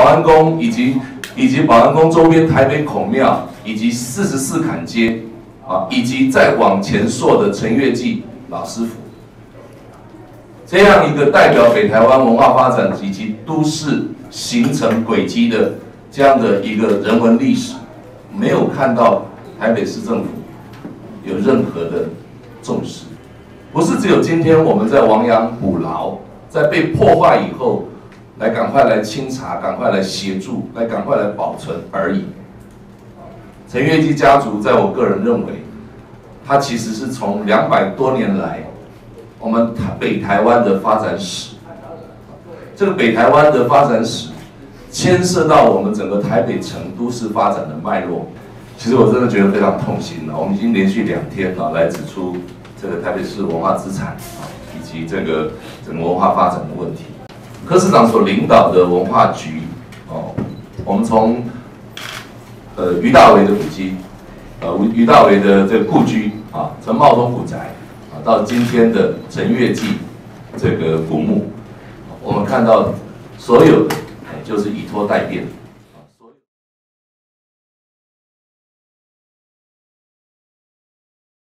安宫以及保安宫周边台北孔庙以及44坎街啊，以及再往前溯的陈月记老师府，这样一个代表北台湾文化发展以及都市形成轨迹的这样的一个人文历史，没有看到台北市政府有任何的重视。不是只有今天我们在亡羊补牢，在被破坏以后，赶快来清查，赶快来协助，赶快来保存而已。陈月记家族，在我个人认为，它其实是从200多年来我们北台湾的发展史，这个北台湾的发展史牵涉到我们整个台北城都市发展的脉络。其实我真的觉得非常痛心了。我们已经连续2天来指出这个台北市文化资产以及这个整个文化发展的问题。柯市长所领导的文化局我们从于大为的古迹，于大为的这个故居陈茂通古宅到今天的陈月记这个古墓，我们看到所有的就是以拖代变。